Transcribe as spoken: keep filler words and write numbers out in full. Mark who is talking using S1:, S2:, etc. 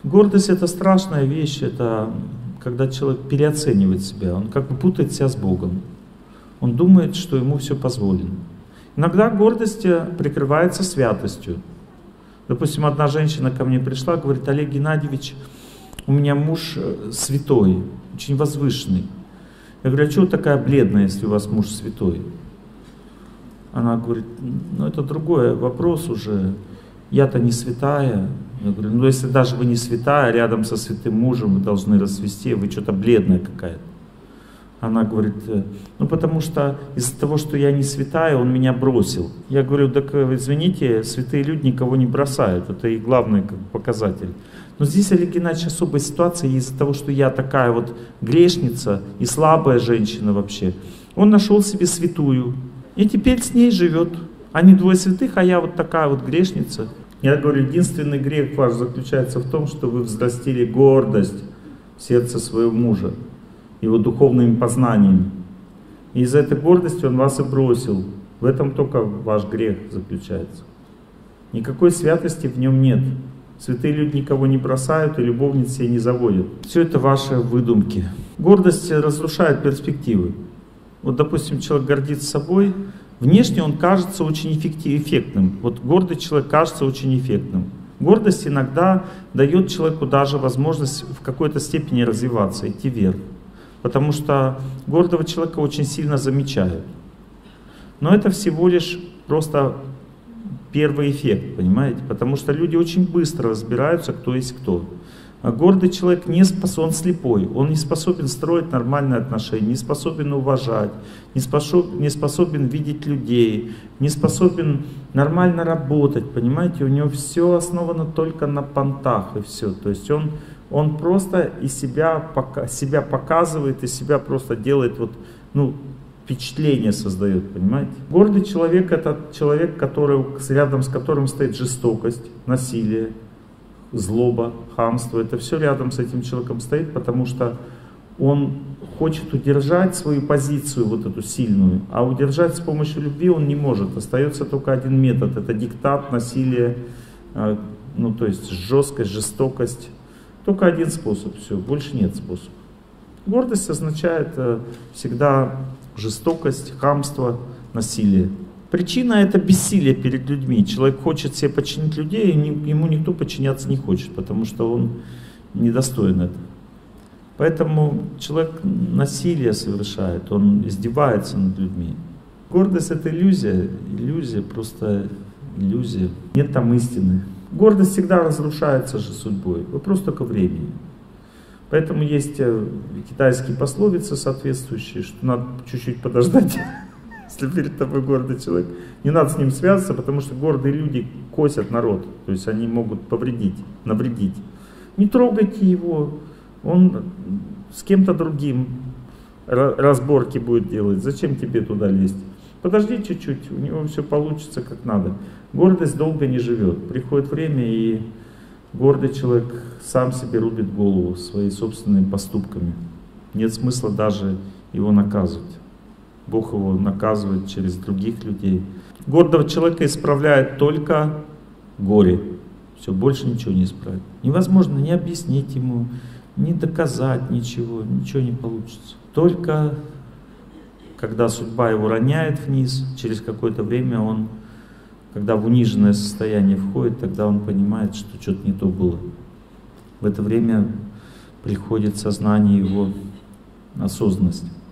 S1: Гордость — это страшная вещь, это когда человек переоценивает себя, он как бы путает себя с Богом. Он думает, что ему все позволено. Иногда гордость прикрывается святостью. Допустим, одна женщина ко мне пришла, говорит: Олег Геннадьевич, у меня муж святой, очень возвышенный. Я говорю: а чего такая бледная, если у вас муж святой? Она говорит: ну это другой вопрос уже, я-то не святая. Я говорю: ну если даже вы не святая, рядом со святым мужем вы должны расцвести, вы что-то бледная какая-то. Она говорит: ну потому что из-за того, что я не святая, он меня бросил. Я говорю: так извините, святые люди никого не бросают, это их главный как, показатель. Но здесь, Олег Геннадьевич, особая ситуация из-за того, что я такая вот грешница и слабая женщина вообще. Он нашел себе святую и теперь с ней живет. Они двое святых, а я вот такая вот грешница. Я говорю: единственный грех ваш заключается в том, что вы взрастили гордость в сердце своего мужа, его духовными познаниями. И из-за этой гордости он вас и бросил. В этом только ваш грех заключается. Никакой святости в нем нет. Святые люди никого не бросают и любовниц себе не заводят. Все это ваши выдумки. Гордость разрушает перспективы. Вот, допустим, человек гордится собой, внешне он кажется очень эффектным. Вот гордый человек кажется очень эффектным. Гордость иногда дает человеку даже возможность в какой-то степени развиваться, идти вверх. Потому что гордого человека очень сильно замечают. Но это всего лишь просто первый эффект, понимаете? Потому что люди очень быстро разбираются, кто есть кто. А гордый человек не способен, он слепой, он не способен строить нормальные отношения, не способен уважать, не способен, не способен видеть людей, не способен нормально работать, понимаете? У него все основано только на понтах и все. То есть он, он просто из себя, себя показывает, из себя просто делает вот, ну, впечатление создает, понимаете? Гордый человек — это человек, который, рядом с которым стоит жестокость, насилие, злоба, хамство. Это все рядом с этим человеком стоит, потому что он хочет удержать свою позицию, вот эту сильную, а удержать с помощью любви он не может. Остается только один метод — это диктат, насилие, ну то есть жесткость, жестокость. Только один способ, все, больше нет способа. Гордость означает всегда жестокость, хамство, насилие. Причина — это бессилие перед людьми. Человек хочет себе подчинить людей, и ему никто подчиняться не хочет, потому что он недостоин этого. Поэтому человек насилие совершает, он издевается над людьми. Гордость — это иллюзия, иллюзия, просто иллюзия. Нет там истины. Гордость всегда разрушается же судьбой, вопрос только времени. Поэтому есть китайские пословицы соответствующие, что надо чуть-чуть подождать, если перед тобой гордый человек. Не надо с ним связываться, потому что гордые люди косят народ, то есть они могут повредить, навредить. Не трогайте его, он с кем-то другим разборки будет делать, зачем тебе туда лезть? Подожди чуть-чуть, у него все получится как надо. Гордость долго не живет, приходит время, и гордый человек сам себе рубит голову своими собственными поступками. Нет смысла даже его наказывать. Бог его наказывает через других людей. Гордого человека исправляет только горе. Все, больше ничего не исправит. Невозможно ни объяснить ему, ни доказать ничего, ничего не получится. Только когда судьба его роняет вниз, через какое-то время он, когда в униженное состояние входит, тогда он понимает, что что-то не то было. В это время приходит сознание его, осознанность.